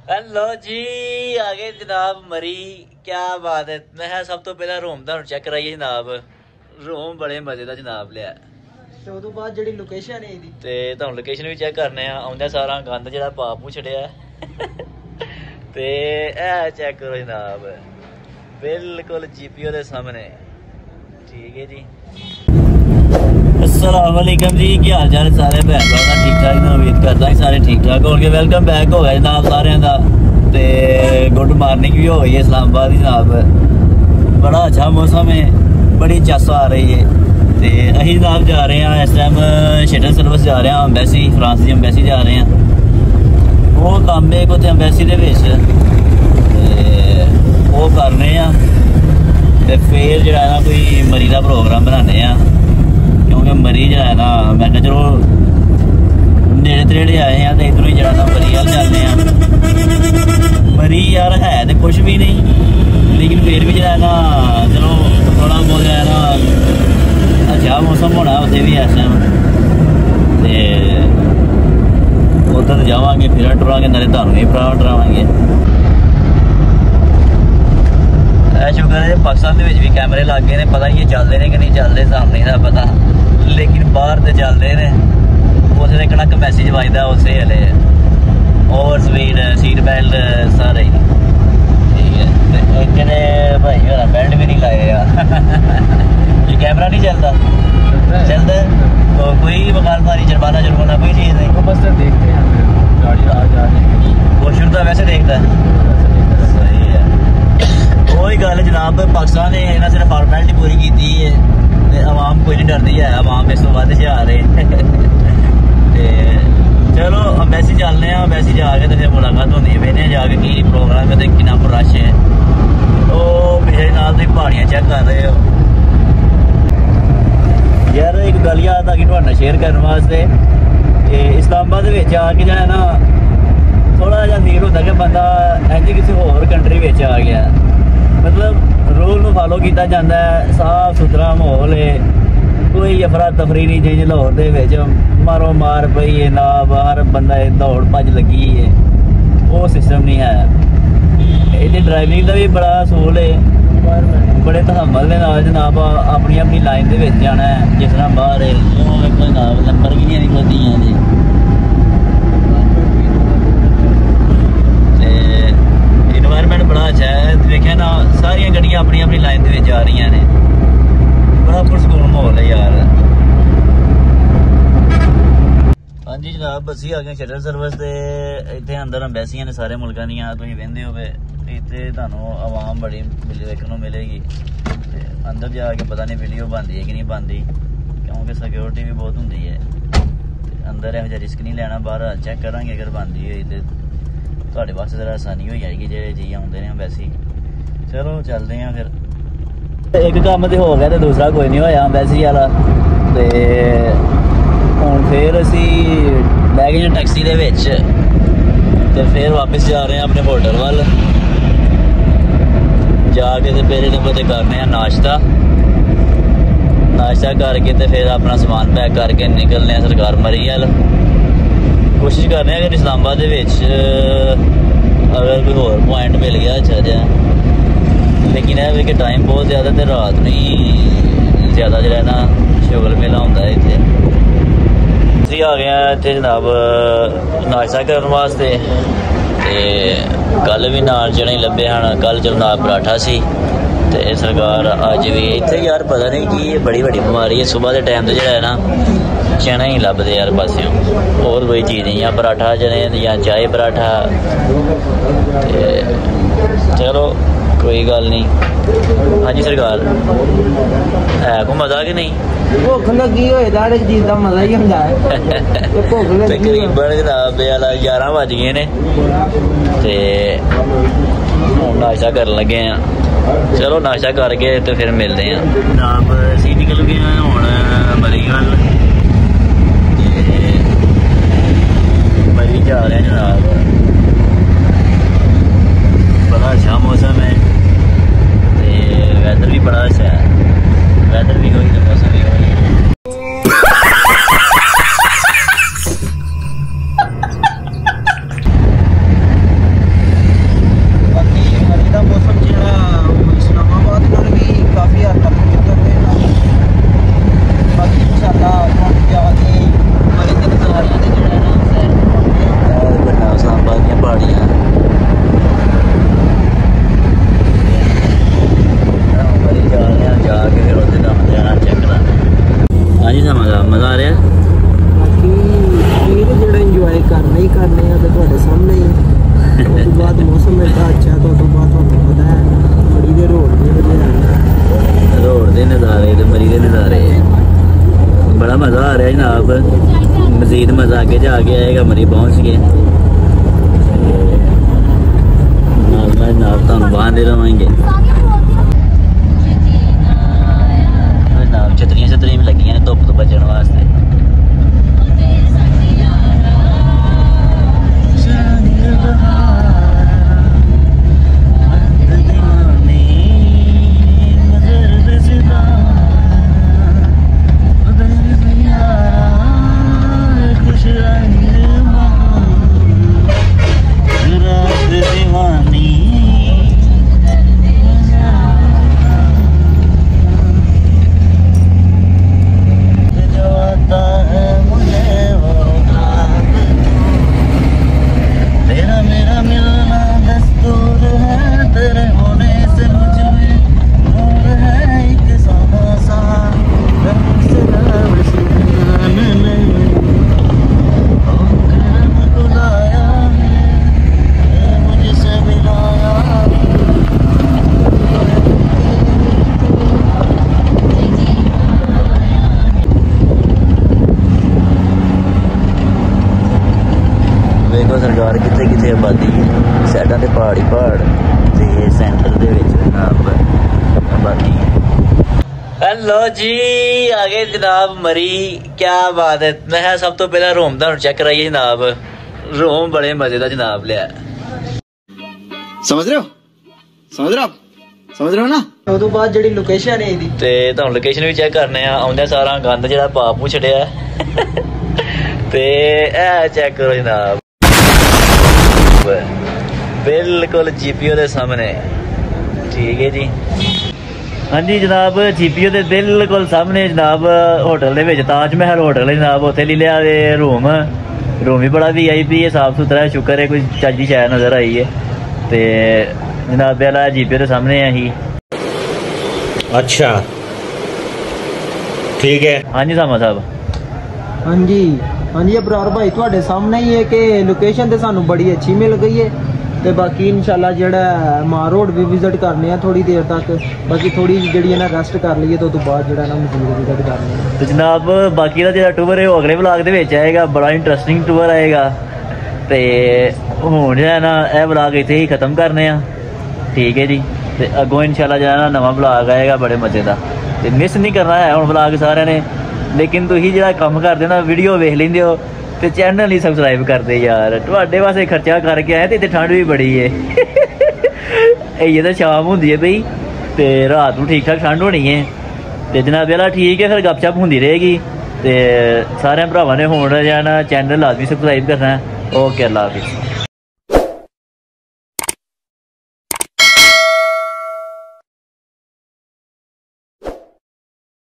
Hello जी, आगे जनाब मरी। क्या बात है। मैं सब तो पहला रूम का चेक कराइए जनाब। रूम बड़े मजे का जनाब लिया ਤੇ ਉਦੋਂ ਬਾਅਦ ਜਿਹੜੀ ਲੋਕੇਸ਼ਨ ਹੈ ਇਹਦੀ ਤੇ ਤੁਹਾਨੂੰ ਲੋਕੇਸ਼ਨ ਵੀ ਚੈੱਕ ਕਰਨੇ ਆ। ਆਉਂਦਾ ਸਾਰਾ ਗੰਦ ਜਿਹੜਾ ਪਾਪੂ ਛੜਿਆ ਤੇ ਇਹ ਚੈੱਕ ਕਰੋ ਜਨਾਬ, ਬਿਲਕੁਲ ਜੀਪੀਓ ਦੇ ਸਾਹਮਣੇ। ठीक है जी। अस्सलाम वालेकुम जी, क्या हाल चाल सारे भैन भरा? ठीक ठाक ने, उम्मीद करता सारे ठीक ठाक होंगे। वेलकम बैक हो गया जनाब सारे का। ते गुड मॉर्निंग भी हो गई है इस्लामाबाद की जनाब। बड़ा अच्छा मौसम है, बड़ी चस आ रही है। ते अही जनाब जा रहे हैं इस टाइम शटल सर्विस जा रहे हैं, अंबैसी फ्रांस की अंबैसी जा रहे हैं। वो काम है कुछ अंबैसी के वो करने ते फिर जो है ना कोई मरी का प्रोग्राम बनाने क्योंकि मरी जो है ना मैं चलो नेड़े तरेड़े आए हैं तो इधरों ही जो ना मरी वाल चलते मरी यार है तो कुछ भी नहीं, लेकिन फिर भी जो है ना चलो थोड़ा बहुत जो है ना अच्छा मौसम होना उत्थे भी इस टाइम। तो उधर जावांगे फिर टुरांगे, नाले तुहानू भी डरावांगे। शुक्र है पाकिस्तान भी कैमरे लग गए ने, पता नहीं चलते हैं कि नहीं चलते, सामने का पता, लेकिन बाहर तो चलते हैं। उस कड़क मैसेज बजता उस वेले ओवर स्पीड सीट बेल्ट सारे ही ठीक है। एक ने भाई मेरा बेल्ट भी नहीं लाए यार ये कैमरा नहीं चलता चलता तो कोई वकालतदारी जुर्माना कोई चीज़ नहीं, बस देखते हैं गाड़ी आ जा रही है। वो शुरू तो वैसे देखता है। सही है, वही गल जनाब, पाकिस्तान ने इन्हें सिर्फ फॉर्मैलिटी पूरी की है, आवाम कोई नहीं डरती है, आवाम इस तो वध जा रहे चलो अंबैसी चलने हैं। अंबैसी जाके तो फिर मुलाकात होनी है, वेने जाके की प्रोग्राम है, कि रश है। तो पिछले नाल तुम पहाड़ियाँ चेक कर रहे हो यार। एक गल याद आ गई तुहाडे नाल शेयर करने वास्ते। इस्लामाबाद आके जो है ना थोड़ा जहा फील होता कि बंदा इंज किसी होर कंट्री आ गया। मतलब रूल में फॉलो किया जाता है, साफ सुथरा माहौल है, कोई अफरा तफरी नहीं। जिंज लाहौर के मारो मार पई है ना, बाहर बंदा दौड़ भज लगी है, वो सिस्टम नहीं है। ये ड्राइविंग का भी बड़ा असूल है, बड़े तहम्मल के नाल जनाब अपनी अपनी लाइन के जाना है। जिस तरह बाहर है जनाब नंबर भी नहीं निकलती हैं जी। इन्वायरमेंट बड़ा अच्छा है, देखिए ना सारिया गड्डियां अपनी अपनी लाइन के जा रही ने, बड़ा पुरसकून माहौल है यार। हाँ जी जनाब, असी आ गए शटल सर्विस से। इतने अंदर अंबैसियां ने सारे मुल्कों दियां, तुम वेंदे हो इतने तुहानू आवाम बड़ी देखने मिलेगी। अंदर जाके पता नहीं वीडियो बनती है कि नहीं बनती, क्योंकि सिक्योरिटी भी बहुत होंगी है। अंदर यहो रिस्क नहीं लेना, बाहर चेक करांगे अगर बनती हुई तो ਤੁਹਾਡੇ ਵਾਸਤੇ ਜ਼ਰਾ ਆਸਾਨੀ ਹੋ ਜਾਏਗੀ ਜਿਹੜੇ ਜੀ ਆਉਂਦੇ ਨੇ ਅੰਬੈਸੀ। ਚਲੋ ਚੱਲਦੇ ਆਂ ਫਿਰ। ਇੱਕ ਕੰਮ ਤੇ ਹੋ ਗਿਆ ਤੇ ਦੂਸਰਾ ਕੋਈ ਨਹੀਂ ਹੋਇਆ ਅੰਬੈਸੀ ਵਾਲਾ। ਤੇ ਹੁਣ ਫਿਰ ਅਸੀਂ ਬਹਿ ਗਏ ਟੈਕਸੀ ਦੇ ਵਿੱਚ ਤੇ ਫਿਰ ਵਾਪਸ ਜਾ ਰਹੇ ਹਾਂ ਆਪਣੇ ਹੋਟਲ ਵੱਲ। ਜਾ ਕੇ ਤੇ ਪਹਿਲੇ ਨੰਬਰ ਤੇ ਕਰਨੇ ਆ ਨਾਸ਼ਤਾ करके तो फिर अपना समान पैक करके निकलने सरकार मरी वाल। कोशिश करने अगर इस्लामाबाद अगर कोई होर पॉइंट मिल गया अच्छा जहा, लेकिन यह कि टाइम बहुत ज़्यादा तो रात नहीं ज़्यादा जो है ना शुगर मेला होंगे इतने। असी आ गए इतने जनाब नाश्ता करने वास्ते। कल भी नाल चने लभे हैं, कल चलो नाल पराठा सी ते सरकार अज भी इतने यार पता नहीं कि बड़ी बड़ी बीमारी है। सुबह के टाइम तो जो है ना चना ही लभदे यार पासियों, और कोई चीज़ नहीं, या पराठा चने या चाय पराठा। चलो कोई गल नहीं। हाँ जी सरकार, है को मज़ा कि नहीं? भुख लगी होए दा हर चीज़ का मज़ा ही होंदा है। तकरीबन जनाब 11 बज गए ने ते नाश्ता कर लगे हैं। चलो नाश्ता करके तो फिर मिलते हैं जनाब। असी निकल गए हैं हूँ मरी वाल, मरी जा रहे हैं जनाब। बड़ा अच्छा मौसम है, वैदर भी बड़ा अच्छा है, वैदर भी होगी तो मौसम भी होगी। आगे जाके आएगा मरी पहुंच गए तुम बाहर दे रहे छतरियां भी लगी ने धुप तो बचने वास्ते सरकार कितने कितने आबादी साइडों से पहाड़ ही पहाड़ ते सेंटर दे विच जनाब आबादी। हेलो जी आ गए जनाब मरी, क्या बात है। मैं सब तो पहला रोम का चेक कराइए जनाब, रोम बड़े मजे का जनाब लिया। समझ रहे हो ना। ਉਹ ਤੋਂ ਬਾਅਦ ਜਿਹੜੀ ਲੋਕੇਸ਼ਨ ਹੈ ਇਹਦੀ ਤੇ ਤੁਹਾਨੂੰ ਲੋਕੇਸ਼ਨ ਵੀ ਚੈੱਕ ਕਰਨੇ ਆ। ਆਉਂਦੇ ਸਾਰਾ ਗੰਦ ਜਿਹੜਾ ਪਾਪੂ ਛੜਿਆ ਤੇ ਇਹ ਚੈੱਕ ਕਰੋ ਜਨਾਬ, बिल्कुल जीपीओ के सामने। ठीक है जी, हाँ जी जनाब जीपीओ के बिल्कुल सामने जनाब होटल के ताजमहल होटल है जनाब, उत्थे ले लिया रूम भी बड़ा VIP है, साफ सुथरा है, शुक्र है कोई चज की शैर नज़र आई है। तो जनाब वाला जीपीओ के सामने है ही। अच्छा ठीक है। हाँ जी सामा साहब। हाँ जी अबरार भाई ਤੁਹਾਡੇ ਸਾਹਮਣੇ ਹੀ ਹੈ ਕਿ ਲੋਕੇਸ਼ਨ ਤੇ ਸਾਨੂੰ ਬੜੀ ਅੱਛੀ ਮਿਲ ਗਈ ਹੈ ਤੇ ਬਾਕੀ ਇਨਸ਼ਾਅੱਲਾ ਜਿਹੜਾ ਮਾਰ ਰੋਡ ਵੀ ਵਿਜ਼ਿਟ ਕਰਨੇ ਆ ਥੋੜੀ ਦੇਰ ਤੱਕ, ਬਾਕੀ ਥੋੜੀ ਜਿਹੜੀ ਹੈ ਨਾ ਰੈਸਟ ਕਰ ਲਈਏ ਤੋਂ ਬਾਅਦ ਜਿਹੜਾ ਨਾ ਮਜ਼ਦੂਰ ਵਿਜ਼ਿਟ ਕਰਨੇ ਆ। ਤੇ ਜਨਾਬ ਬਾਕੀ ਦਾ ਜਿਹੜਾ ਟੂਰ ਹੈ ਉਹ ਅਗਲੇ ਵਲੌਗ ਦੇ ਵਿੱਚ ਆਏਗਾ, ਬੜਾ ਇੰਟਰਸਟਿੰਗ ਟੂਰ ਆਏਗਾ। ਤੇ ਹੁਣ ਜਿਹੜਾ ਨਾ ਇਹ ਵਲੌਗ ਇੱਥੇ ਹੀ ਖਤਮ ਕਰਨੇ ਆ। ਠੀਕ ਹੈ ਜੀ, ਤੇ ਅੱਗੋਂ ਇਨਸ਼ਾਅੱਲਾ ਜਿਹੜਾ ਨਾ ਨਵਾਂ ਵਲੌਗ ਆਏਗਾ ਬੜੇ ਮਜ਼ੇ ਦਾ, ਤੇ ਮਿਸ ਨਹੀਂ ਕਰਨਾ ਹੈ ਹੁਣ ਵਲੌਗ ਸਾਰਿਆਂ ਨੇ। लेकिन तुम जो काम करते ना वीडियो वेख लेंदे हो तो चैनल ही सबसक्राइब करते यार, तुहाडे वास्ते खर्चा करके आए तो इतने ठंड भी बड़ी है। ये तो शाम होंगी है बई तो रात को ठीक ठाक ठंड होनी है। तो जनाब वाला ठीक है, फिर गपशप होंदी रहेगी। तो सारे भरावां ने हुण जाना चैनल लाजमी सबसक्राइब करना है। ओके अल्लाह हाफिज़।